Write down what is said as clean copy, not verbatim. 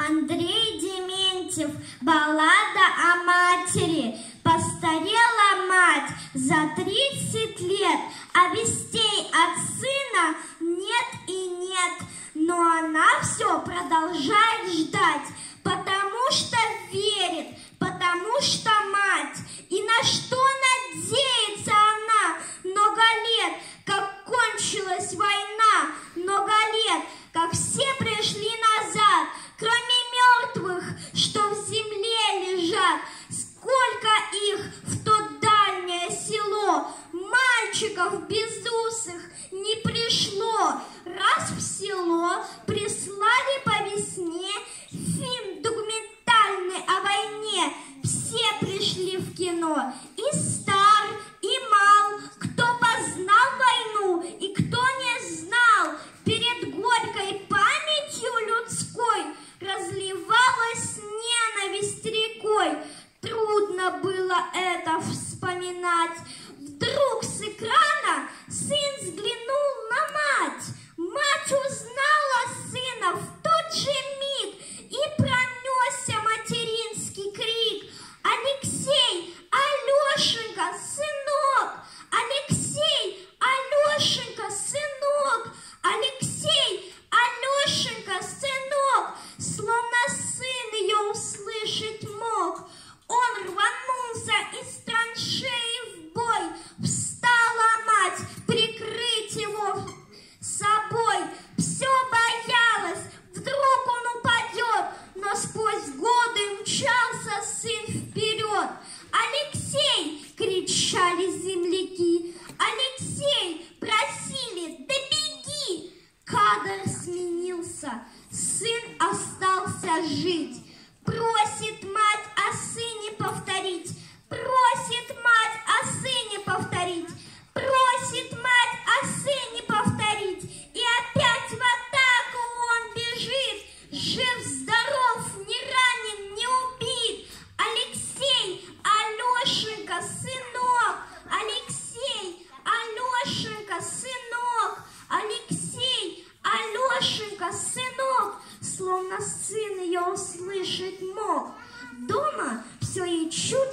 Андрей Дементьев, баллада о матери. Постарела мать за 30 лет, а вестей от сына нет и нет. Но она все продолжает ждать, потому что верит, потому что мать. И на что надеется она? Много лет, как кончилась война, много лет, как все пришли назад, кроме мертвых, что в земле лежат. Сколько их в то дальнее село, мальчиков безусых не пришло. Раз в село прислали по весне фильм документальный о войне. Все пришли в кино, и стар, и мал, кто познал войну и кто не знал. Перед горькой памятью людской разливалась ненависть рекой. Трудно было это вспоминать. Вдруг с экрана сын взглянул на мать. Мать узнала сына в тот же миг, и пронесся материнский крик: «Алексей, Алешенька, сынок! Алексей, Алешенька, сынок! Алексей, Алешенька, сынок!» Словно сын ее услышать мог. Он рванулся из траншеи в бой. Встала мать прикрыть его собой. Все боялась, вдруг он упадет, но сквозь годы мчался сын вперед. «Алексей!» — кричали земляки. «Алексей!» — просили: «Да беги!» Кадр сменился, сын остался жить. Просит мать о сыне повторить, просит мать о сыне повторить, просит мать о сыне повторить. И опять в атаку он бежит, жив-здоров, не ранен, не убит. «Алексей, Алешенька, сынок! Алексей, Алешенька, сынок! Алексей, Алешенька, сынок!» Словно сын ее услышать мог. Дома все ей чудо